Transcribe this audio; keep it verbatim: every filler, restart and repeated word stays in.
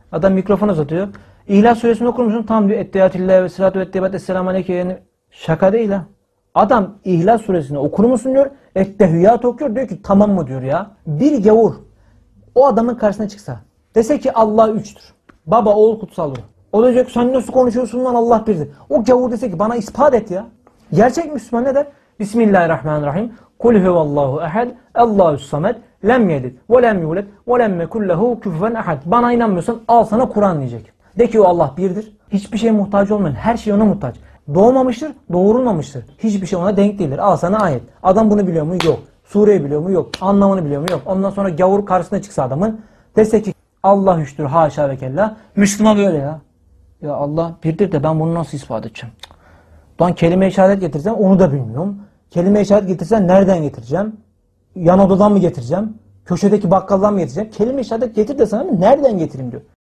Adam mikrofonu uzatıyor. İhlas suresini okur musun? Tam diyor. Ettehiyatillâhi ve salatu ve teyyibat esselamu aleyke. Yani şaka değil ha. Adam İhlas suresini okur musun diyor. Ettehiyyat okuyor. Diyor ki tamam mı diyor ya. Bir gavur o adamın karşısına çıksa. Dese ki Allah üçtür. Baba, oğul, kutsal ruh. O da diyecek sen nasıl konuşuyorsun lan, Allah birdir. O gavur dese ki bana ispat et ya. Gerçek Müslüman ne der? Bismillahirrahmanirrahim. Kul huvallahu ehad. Allahus samed. Lem yelid ve lem yulad ve lem yekun lehu kufuven ahad. Bana inanmıyorsan al sana Kur'an diyecek. De ki o Allah birdir. Hiçbir şeye muhtaç olmayan, her şey ona muhtaç. Doğmamıştır, doğurulmamıştır. Hiçbir şey ona denk değildir. Al sana ayet. Adam bunu biliyor mu? Yok. Sureyi biliyor mu? Yok. Anlamını biliyor mu? Yok. Ondan sonra gavur karşısına çıksa adamın dese ki Allah üçtür, haşa ve kella. Müslüman böyle ya. Ya Allah birdir de ben bunu nasıl ispat edeceğim? Lan kelime-i şehadet getirsen onu da bilmiyorum. Kelime-i şehadet getirsen nereden getireceğim? Yan odadan mı getireceğim? Köşedeki bakkaldan mı getireceğim? Kelime-i şehadet getir de sana nereden getireyim diyor.